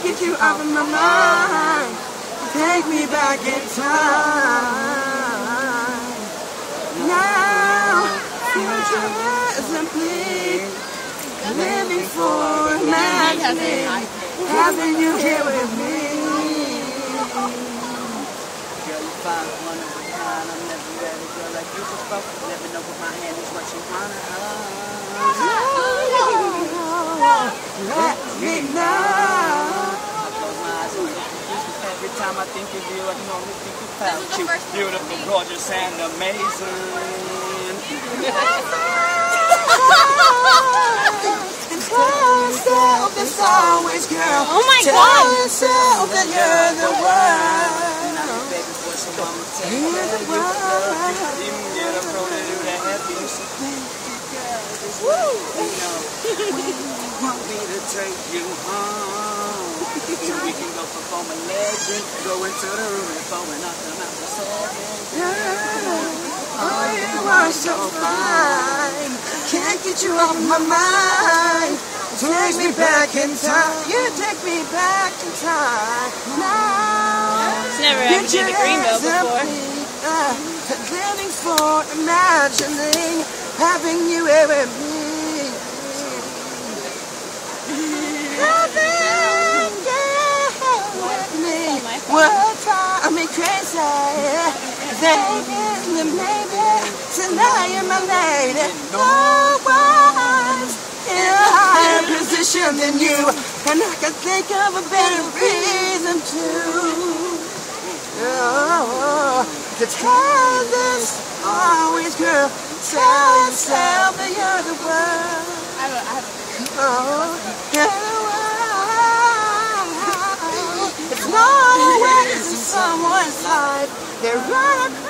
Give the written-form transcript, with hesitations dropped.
get you out of my mind. Take me back in time. Now, future simply living for imagining having you here with me. Girl, you find one of a kind. I'm never ready, girl, like you before. Let me know what my hand is, what you wanna. Let me know. Every time I think of you, I can only think about you. Beautiful, gorgeous, and amazing. Tell yourself it's always, girl. Oh my Tell God. yourself that you're the one. You're the one. Even get a pro to do the happiness. Want me to take you home so we can go perform a legend, go into the room and throwing up the mouth of Oh, you are so fine. Can't get you off my mind. Take me back in time. You take me back in time. Now, It's never ever been to Greenville before. Living for imagining having you here with me. Having you with me will drive me crazy. Baby, tonight you're my lady. No one's in a higher position than you, and I can think of a better reason to tell this always, girl. Tell yourself that you're the one. You're the one. It's no ways in someone's life. They're right.